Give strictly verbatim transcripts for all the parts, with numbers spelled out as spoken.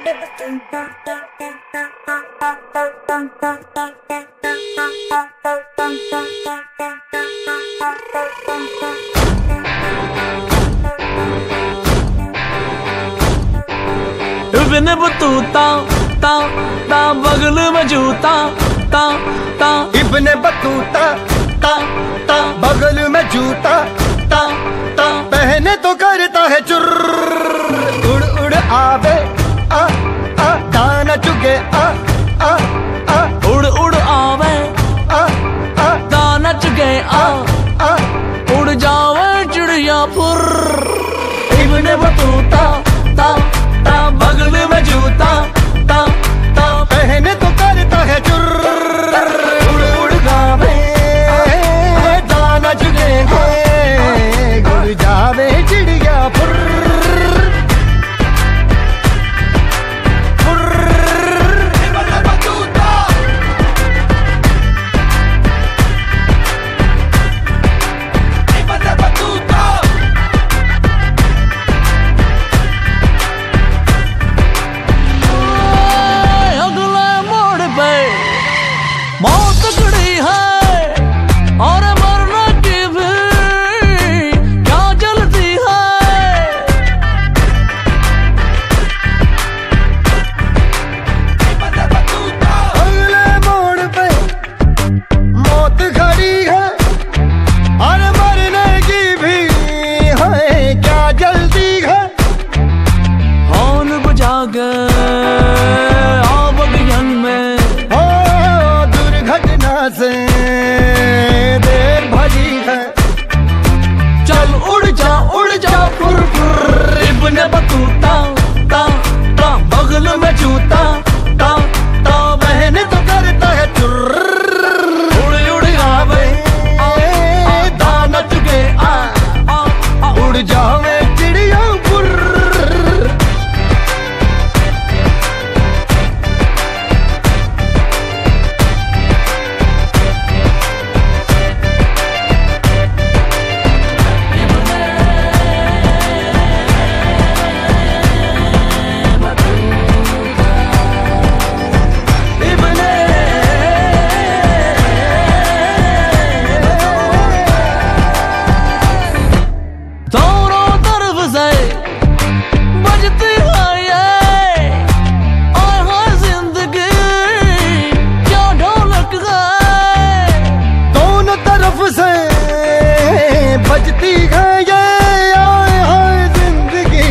बिन Battuta ता ता बगल में जूता ता ता इब्ने बतूता ता ता बगल में जूता ता ता पहने तो करता है चुर्र उड़ उड़ आवे आ आ दाना चुगे आ आ आ उड़ उड़ आवे आ आ दाना चुगे आ आ उड़ जावे चिड़िया फुर्र। इब्ने बतूता ता ता बगल में जूता ता ता पहने तो करता है चुर्र उड़ उड़ गावे दाना चुगे उड़ जावे चिड़िया फुर्र मौत खड़ी है और मरने की भी क्या जल्दी है। अगले मोड़ पे मौत खड़ी है और मरने की भी है क्या जल्दी है। हॉर्न बजा गए से देर भजी है चल उड़ जा उड़ जा फुर फुर। इब्ने बतूता ता ता बगल में जूता ता ता बहने तो करता है चुर्र उड़ उड़ आवे दाना चुगे आ आ आ उड़ जावे चिड़िया फुर्र। बजती है ये आए हाय जिंदगी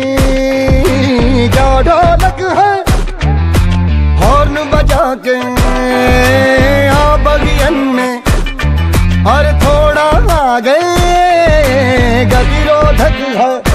क्या ढोलक है हॉर्न बजा के आ बगियन में और थोड़ा आ गए गतिरोधक है।